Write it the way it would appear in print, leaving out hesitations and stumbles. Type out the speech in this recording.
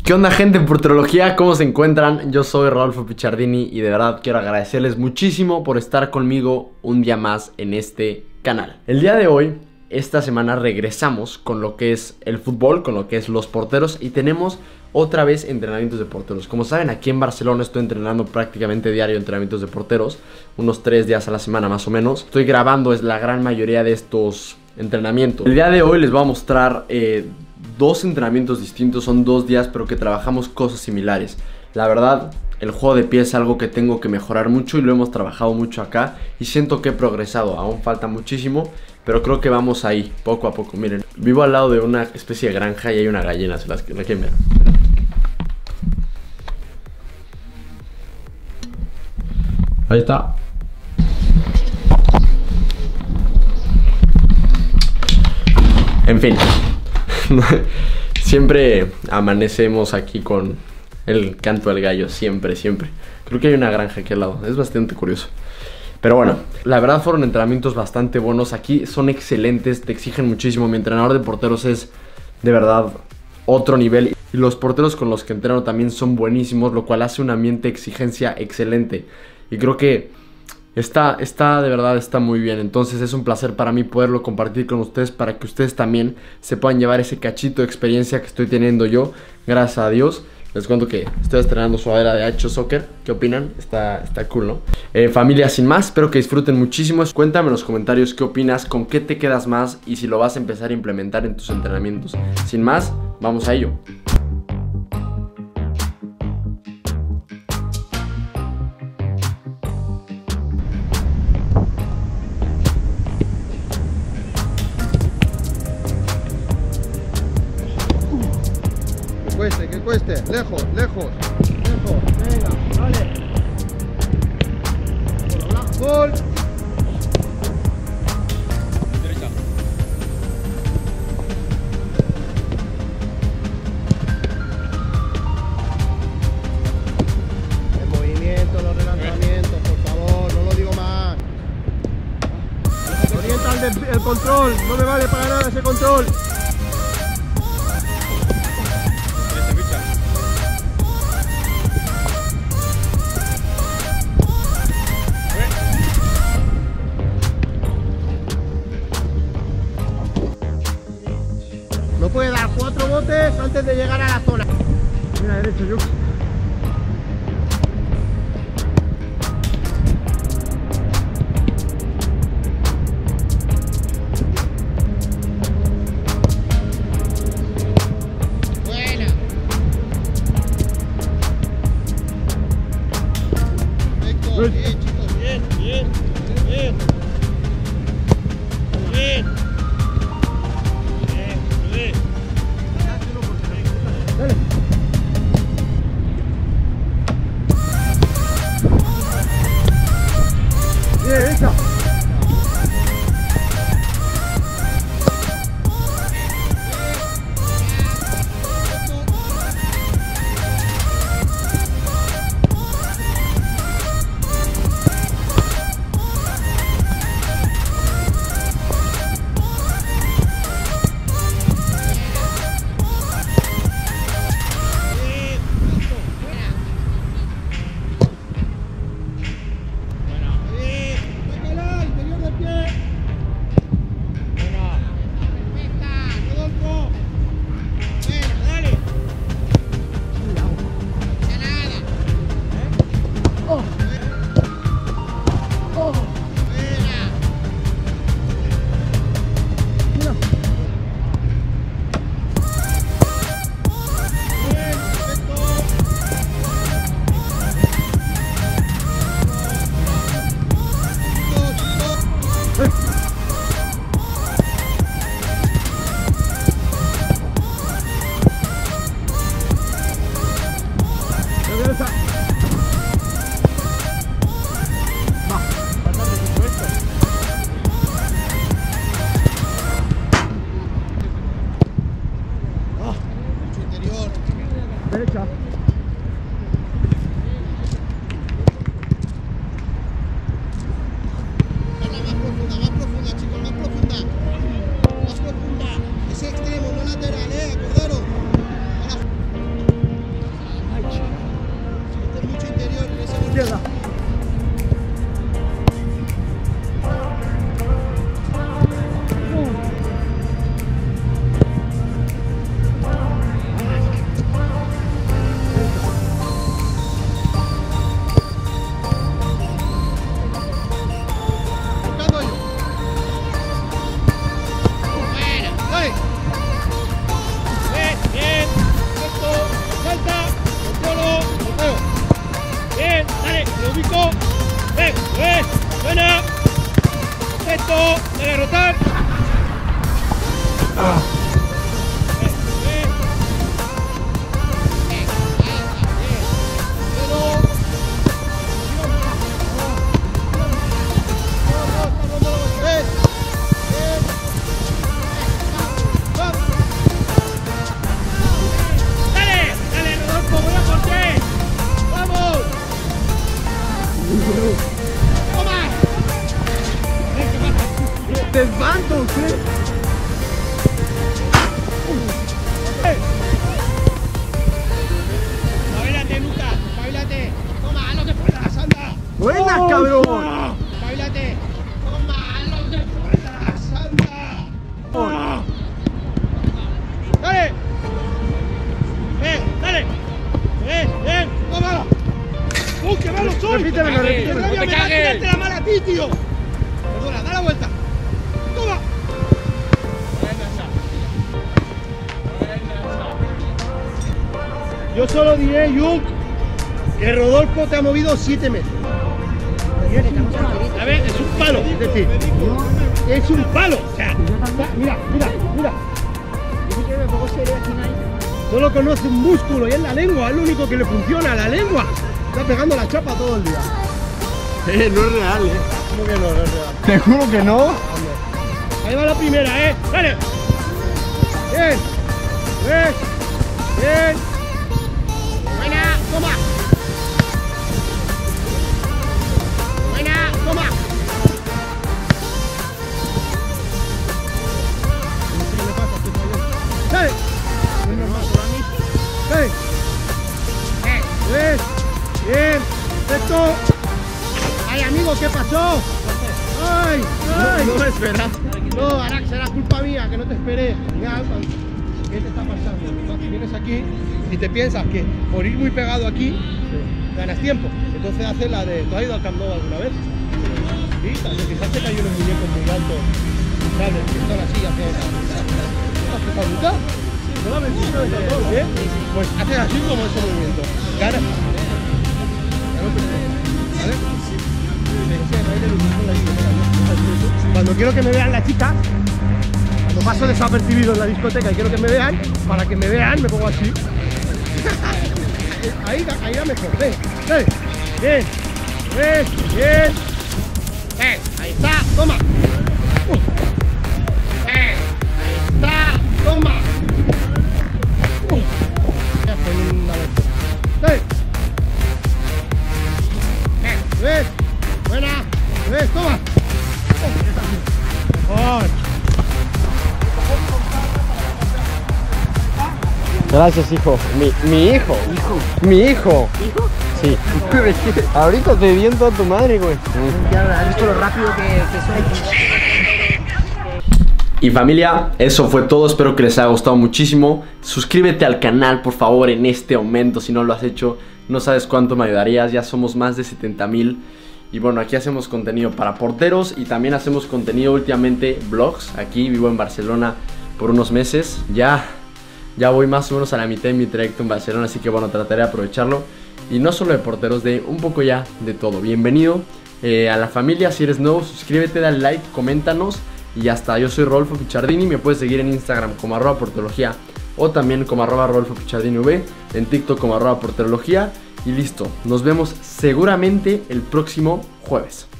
¿Qué onda, gente en Porterología? ¿Cómo se encuentran? Yo soy Rodolfo Pichardini y de verdad quiero agradecerles muchísimo por estar conmigo un día más en este canal. El día de hoy, esta semana regresamos con lo que es el fútbol, con lo que es los porteros y tenemos otra vez entrenamientos de porteros. Como saben, aquí en Barcelona estoy entrenando prácticamente diario entrenamientos de porteros, unos 3 días a la semana más o menos. Estoy grabando la gran mayoría de estos entrenamientos. El día de hoy les voy a mostrar dos entrenamientos distintos, son 2 días pero que trabajamos cosas similares. La verdad, el juego de pie es algo que tengo que mejorar mucho y lo hemos trabajado mucho acá y siento que he progresado, aún falta muchísimo, pero creo que vamos ahí, poco a poco. Miren, vivo al lado de una especie de granja y hay una gallina, se las quieren ver. Ahí está. En fin. Siempre amanecemos aquí con el canto del gallo, siempre. Creo que hay una granja aquí al lado, es bastante curioso. Pero bueno, la verdad fueron entrenamientos bastante buenos. Aquí son excelentes, te exigen muchísimo. Mi entrenador de porteros es de verdad otro nivel. Y los porteros con los que entreno también son buenísimos, lo cual hace un ambiente de exigencia excelente. Y creo que de verdad está muy bien. Entonces es un placer para mí poderlo compartir con ustedes, para que ustedes también se puedan llevar ese cachito de experiencia que estoy teniendo yo, gracias a Dios. Les cuento que estoy estrenando sudadera de H Soccer. ¿Qué opinan? Está cool, ¿no? Familia, sin más, espero que disfruten muchísimo. Cuéntame en los comentarios qué opinas, con qué te quedas más y si lo vas a empezar a implementar en tus entrenamientos. Sin más, vamos a ello. Que cueste, lejos, venga, vale. Gol. Derecha. El movimiento, los relanzamientos, por favor, no lo digo más. Orienta el control, no me vale para nada ese control. No puede dar 4 botes antes de llegar a la zona. Mira derecho, yo. Buena. Perfecto, bien chicos, bien. Dale. Bien, hecha. Derecha. izquierda. Buena. Esto, debe rotar. Dale, Rodolfo, voy a por ti. Vamos. ¡Te espanto, usted! Bailate, Lucas, bailate. Toma, no te puedas, anda. ¡Buena, cabrón! Bailate. Toma, no te puedas, anda. Dale. Dale. Bien, toma. ¡Qué malo soy! Repítemelo. ¡Me voy a tirarte la mala a ti, tío! Perdona, da la vuelta. ¡Toma! Yo solo diré, Yuk, que Rodolfo te ha movido 7 metros. A ver, es un palo. Es decir, es un palo. O sea, mira. Solo conoce un músculo y es la lengua, es lo único que le funciona, la lengua. Está pegando la chapa todo el día. No es real, ¿Cómo que no es real? Te juro que no. Ahí va la primera, dale. Bien. Bien. Buena, toma. Buena, toma. ¿Qué le pasa? ¿Qué falló? ¡Hey! Es normal, ¡hey! Bien. Esto. Ay, amigo, ¿qué pasó? ¡Ay! No me esperas. No, Arax, será culpa mía, que no te esperé. Mira, ¿qué te está pasando? Vienes aquí y te piensas que por ir muy pegado aquí ganas tiempo. Entonces haces la de... ¿Tú has ido al Camp Nou alguna vez? Sí, te fijaste que hay unos muñecos muy altos, ¿sabes? Que son así, hacen... ¿Has facultad? Solamente ¿eh? Pues haces así como ese movimiento. Ganas. ¿Vale? Cuando quiero que me vean las chicas, cuando paso desapercibido en la discoteca y quiero que me vean, para que me vean me pongo así. Ahí da mejor, bien. Ahí está, toma. Ahí está, toma. ¿Ves? Buena. ¿Ves? Toma. Gracias, hijo. Mi hijo. Mi hijo. ¿Hijo? Sí. Ahorita te vi en toda tu madre, güey. Ya has visto lo rápido que soy. Y familia, eso fue todo, espero que les haya gustado muchísimo. Suscríbete al canal, por favor, en este momento, si no lo has hecho. No sabes cuánto me ayudarías, ya somos más de 70,000. Y bueno, aquí hacemos contenido para porteros y también hacemos contenido últimamente, vlogs. Aquí vivo en Barcelona por unos meses. Ya voy más o menos a la mitad de mi trayecto en Barcelona, así que bueno, trataré de aprovecharlo. Y no solo de porteros, de un poco ya de todo. Bienvenido a la familia, si eres nuevo, suscríbete, dale like, coméntanos. Y ya está, yo soy Rodolfo Pichardini, me puedes seguir en Instagram como @porterología o también como @Rodolfo Pichardini V, en TikTok como @porterología. Y listo, nos vemos seguramente el próximo jueves.